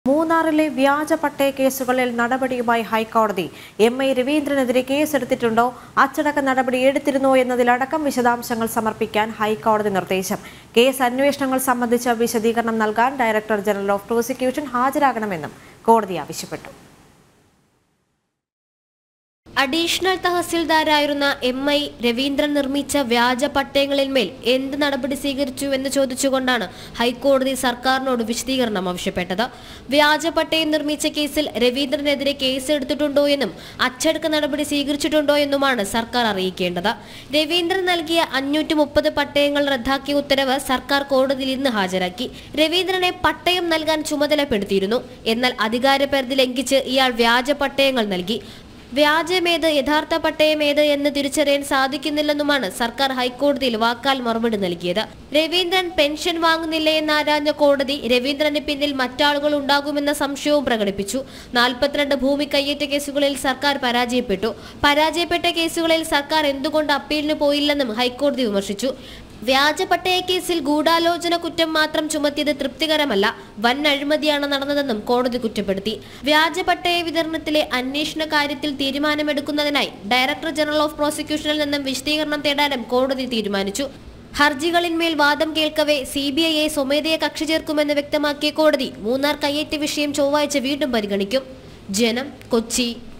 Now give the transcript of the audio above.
മൂന്നാറിലെ വ്യാജ പട്ടയ കേസുകളിൽ നടപടിയുമായി ഹൈക്കോടതി എം.ഐ. രവീന്ദ്രനെതിരെ കേസെടുത്തിട്ടുണ്ടോ, അച്ചടക്ക നടപടി എടുത്തിരുന്നോ എന്നതിലടക്കം വിശദാംശങ്ങൾ സമർപ്പിക്കാൻ ഹൈക്കോടതി നിർദ്ദേശം. കേസ് അന്വേഷണങ്ങൾ സംബന്ധിച്ച വിശദീകരണം നൽകാൻ ഡയറക്ടർ ജനറൽ ഓഫ് പ്രോസിക്യൂഷൻ ഹാജരാകണമെന്നും കോടതി ആവശ്യപ്പെട്ടു. Additional തഹസിൽദാരായിരുന്ന M I. രവീന്ദ്രൻ നിർമ്മിച്ച വ്യാജ പട്ടയങ്ങളിന്മേൽ എന്ത് നടപടി സ്വീകരിച്ചു എന്ന് ചോദിച്ചുകൊണ്ടാണ് ഹൈക്കോടതി സർക്കാരിനോട് വിശദീകരണം ആവശ്യപ്പെട്ടത്. വ്യാജ പട്ടയം നിർമ്മിച്ച കേസിൽ രവീന്ദ്രനെതിരെ കേസെടുത്തിട്ടുണ്ടോ എന്നും അച്ചടക്ക നടപടി സ്വീകരിച്ചിട്ടുണ്ടോ എന്നുമാണ് സർക്കാർ അറിയിക്കേണ്ടത്. രവീന്ദ്രൻ നൽകിയ 530 പട്ടയങ്ങൾ റദ്ദാക്കിയ ഉത്തരവ് സർക്കാർ കോടതിയിൽ ഇന്ന് ഹാജരാക്കി. രവീന്ദ്രനെ പട്ടയം നൽകാൻ ചുമതലപ്പെടുത്തിയിരുന്നു. എന്നാൽ അധികാരപരിധി ലംഘിച്ച് ഇയാൾ വ്യാജ പട്ടയങ്ങൾ നൽകി. വ്യാജമേത് യഥാർത്ഥ പട്ടയമേത് എന്ന് തിരിച്ചറിയാൻ സാധിക്കുന്നില്ലെന്നുമാണ് സർക്കാർ ഹൈക്കോടതിയിൽ വാക്കാൽ മറുപടി നൽകിയത്. രവീന്ദ്രൻ പെൻഷൻ വാങ്ങുന്നില്ലേ എന്നാരാഞ്ഞ കോടതി രവീന്ദ്രന് പിന്നിൽ മറ്റാളുകൾ ഉണ്ടാകുമെന്ന സംശയവും പ്രകടിപ്പിച്ചു. 42 ഭൂമി കയ്യേറ്റ കേസുകളിൽ സർക്കാർ പരാജയപ്പെട്ട കേസുകളിൽ സർക്കാർ എന്തുകൊണ്ട് അപ്പീലിന് പോയില്ലെന്നും ഹൈക്കോടതി വിമർശിച്ചു. വ്യാജ പട്ടയ കേസിൽ ഗൂഢാലോചന കുറ്റം മാത്രം ചുമത്തിയത് തൃപ്തികരമല്ല, വൻ അഴിമതിയാണ് നടന്നതെന്നും കോടതി കുറ്റപ്പെടുത്തി. വ്യാജ പട്ടയ വിതരണത്തിലെ അന്വേഷണ കാര്യത്തിൽ തീരുമാനമെടുക്കുന്നതിനായി ഡയറക്ടർ ജനറൽ ഓഫ് പ്രോസിക്യൂഷനിൽ നിന്നും വിശദീകരണം തേടാനും കോടതി തീരുമാനിച്ചു. ഹർജികളിന്മേൽ വാദം കേൾക്കവേ CBIയെ സ്വമേധയാ കക്ഷി ചേർക്കുമെന്ന് വ്യക്തമാക്കിയ കോടതി മൂന്നാർ കയ്യേറ്റ വിഷയം ചൊവ്വാഴ്ച വീണ്ടും പരിഗണിക്കും. ജനം, കൊച്ചി.